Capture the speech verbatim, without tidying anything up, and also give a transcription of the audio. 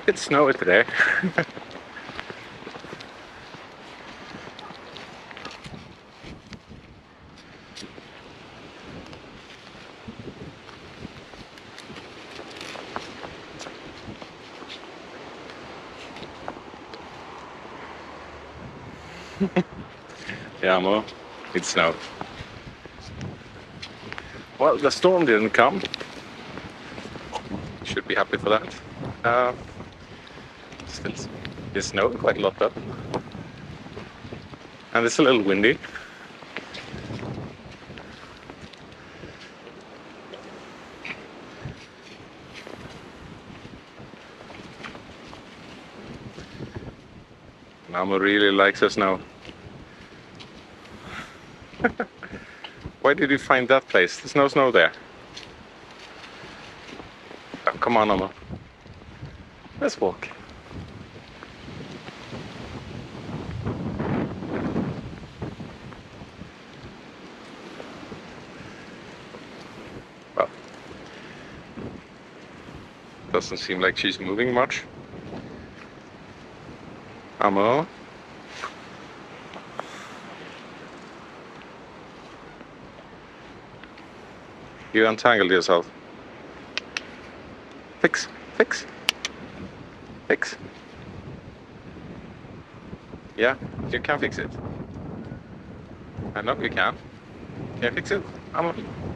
bit snowy today. Yeah, Aamu, it snowed. Well, the storm didn't come. Should be happy for that. Uh, still, it's snowing quite a lot though. And it's a little windy. Aamu really likes the snow. Why did you find that place? There's no snow there. Oh, come on, Aamu. Let's walk. Well, doesn't seem like she's moving much. Aamu? You untangled yourself. Fix, fix, fix. Yeah, you can fix it. I know you can. Can you fix it? Aamu?